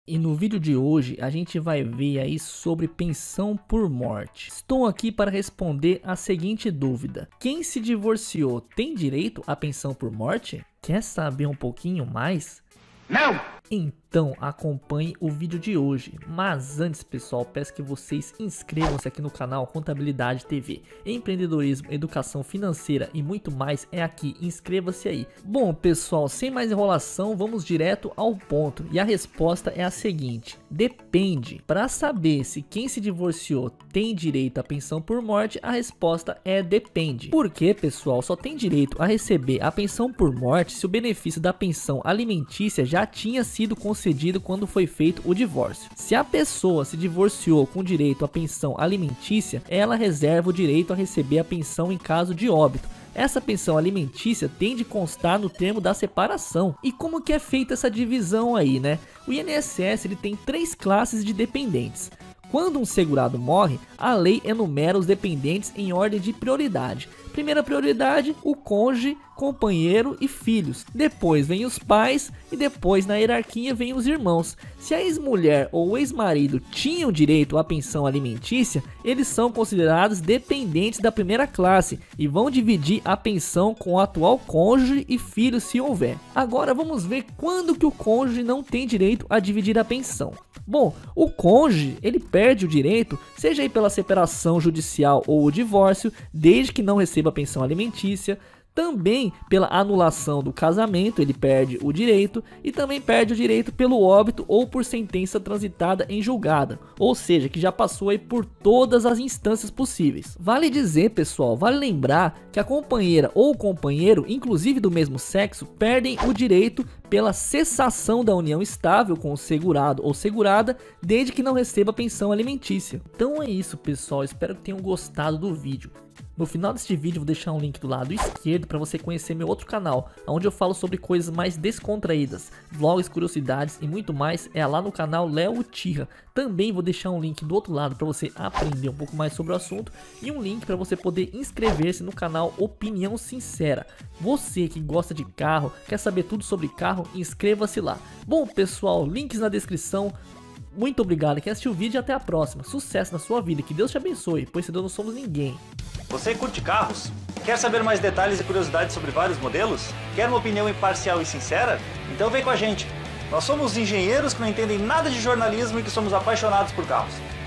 E no vídeo de hoje a gente vai ver aí sobre pensão por morte. Estou aqui para responder a seguinte dúvida: quem se divorciou tem direito à pensão por morte? Quer saber um pouquinho mais? Não! Então acompanhe o vídeo de hoje, mas antes, pessoal, peço que vocês inscrevam-se aqui no canal Contabilidade TV. Empreendedorismo, educação financeira e muito mais é aqui, inscreva-se aí. Bom, pessoal, sem mais enrolação, vamos direto ao ponto e a resposta é a seguinte: depende. Para saber se quem se divorciou tem direito à pensão por morte, a resposta é depende. Porque, pessoal, só tem direito a receber a pensão por morte se o benefício da pensão alimentícia já tinha sido concedido quando foi feito o divórcio. Se a pessoa se divorciou com direito à pensão alimentícia, ela reserva o direito a receber a pensão em caso de óbito. Essa pensão alimentícia tem de constar no termo da separação. E como que é feita essa divisão aí, né? O INSS ele tem 3 classes de dependentes. Quando um segurado morre, a lei enumera os dependentes em ordem de prioridade. Primeira prioridade, o cônjuge, companheiro e filhos. Depois vem os pais e depois na hierarquia vem os irmãos. Se a ex-mulher ou o ex-marido tinham direito à pensão alimentícia, eles são considerados dependentes da primeira classe e vão dividir a pensão com o atual cônjuge e filhos se houver. Agora vamos ver quando que o cônjuge não tem direito a dividir a pensão. Bom, o cônjuge ele perde o direito, seja aí pela separação judicial ou o divórcio, desde que não receba a pensão alimentícia. Também pela anulação do casamento ele perde o direito, e também perde o direito pelo óbito ou por sentença transitada em julgada, ou seja, que já passou aí por todas as instâncias possíveis. Vale dizer, pessoal, vale lembrar que a companheira ou o companheiro, inclusive do mesmo sexo, perdem o direito pela cessação da união estável com o segurado ou segurada, desde que não receba pensão alimentícia. Então é isso, pessoal, espero que tenham gostado do vídeo. No final deste vídeo vou deixar um link do lado esquerdo para você conhecer meu outro canal, onde eu falo sobre coisas mais descontraídas, vlogs, curiosidades e muito mais, é lá no canal Léo Uchiha. Também vou deixar um link do outro lado para você aprender um pouco mais sobre o assunto e um link para você poder inscrever-se no canal Opinião Sincera. Você que gosta de carro, quer saber tudo sobre carro, inscreva-se lá. Bom, pessoal, links na descrição. Muito obrigado quem assistiu o vídeo e até a próxima. Sucesso na sua vida, que Deus te abençoe, pois senão não somos ninguém. Você curte carros? Quer saber mais detalhes e curiosidades sobre vários modelos? Quer uma opinião imparcial e sincera? Então vem com a gente. Nós somos engenheiros que não entendem nada de jornalismo e que somos apaixonados por carros.